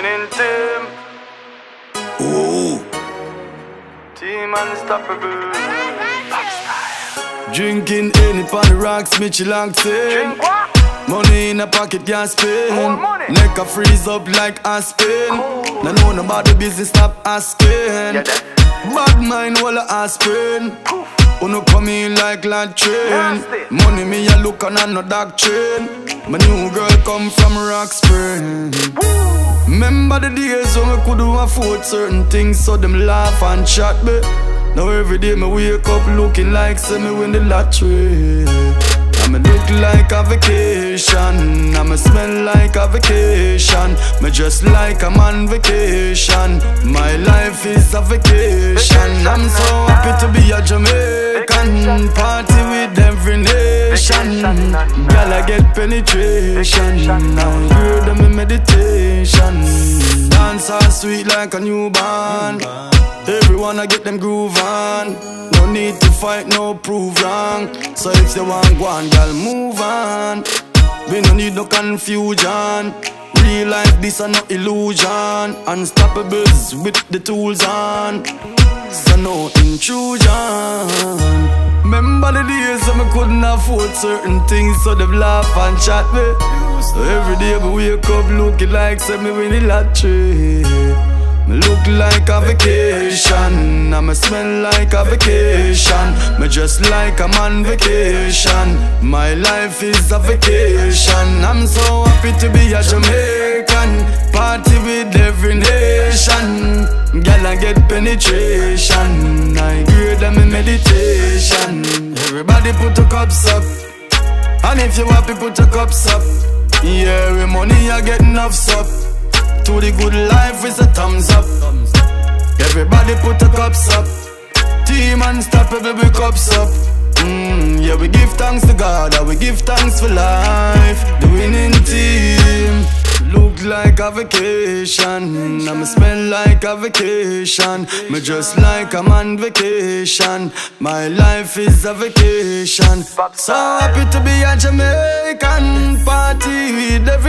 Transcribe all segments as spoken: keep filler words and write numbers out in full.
winning team. Ooh. Team unstoppable. Drinking any pan the rocks, me chill Drink what? Money in a pocket can't spend. More money. Neck a freeze up like Aspen. Cool. No know about the business, stop asking. Yeah, that. Bad mind while I aspirin. Uno come in like lad train. Nasty. Money me a look on no doctrine. My new girl come from Rock Spring. Remember the days when we could do afford certain things, so them laugh and chat me. Now every day me wake up looking like say me win the lottery. I'ma look like a vacation, I'ma smell like a vacation. Me just like I'm on vacation. My life is a vacation. I'm so happy to be a Jamaican. Party with every nation. Girl, I get penetration. I hear them in meditation. Dance all sweet like a newborn. Everyone I get them groove on. No need to fight, no prove wrong. So if you want one, girl, move on. We no need no confusion. Real life, this are no illusion. Unstoppables with the tools on. So no intrusion. Remember the days when I couldn't afford certain things, so they laugh and chat me. So every day I wake up looking like say me win the lottery. Me look like a vacation, I'ma smell like a vacation. Me just like I'm on vacation. My life is a vacation. I'm so happy to be a Jamaican. Party with every nation. Girl, I get penetration. I hear them in meditation. Everybody put your cups up, and if you happy put your cups up. Yeah, with money I get enough up. To the good life is a thumbs up. Everybody put the cups up. Team unstoppable, we cups up. Mm, yeah, we give thanks to God, and we give thanks for life. The winning team look like a vacation. I'ma smell like a vacation. Me just like I'm on vacation. My life is a vacation. So happy to be a Jamaican. Party with every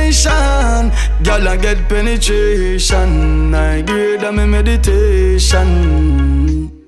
nation. Girl, I get penetration. I grade them in meditation.